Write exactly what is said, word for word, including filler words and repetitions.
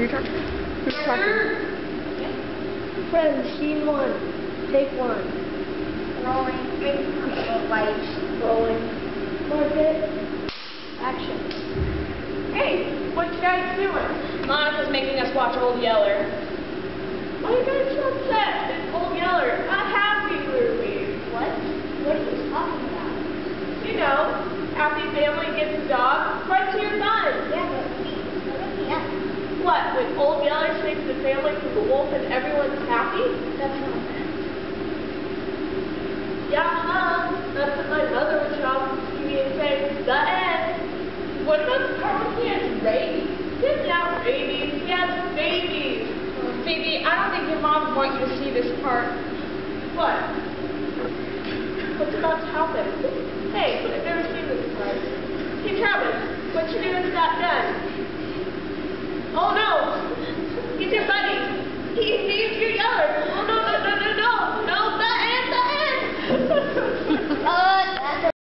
Who are you talking to? Who's talking? Friends, scene one. Take one. Rolling. Lights. Rolling. Market. Action. Hey, what you guys doing? Monica's making us watch Old Yeller. Why are you guys so upset? It's Old Yeller, a happy movie. What? What are you talking about? You know, happy family gets a dog, right to your gun. Yeah, but please, look me up. What, when Old Yeller saves the family from the wolf and everyone's happy? That's not that. Yeah, huh? That's what my mother would show up on T V and say, the end. What about the part when he has rabies? He doesn't have rabies, he has babies. Phoebe, I don't think your mom would want you to see this part. What? What's about to happen? Hey, I've never seen this part. Hey, Travis, what you doing with that gun? Oh no! He's your buddy! He, he's your Yeller! Oh no!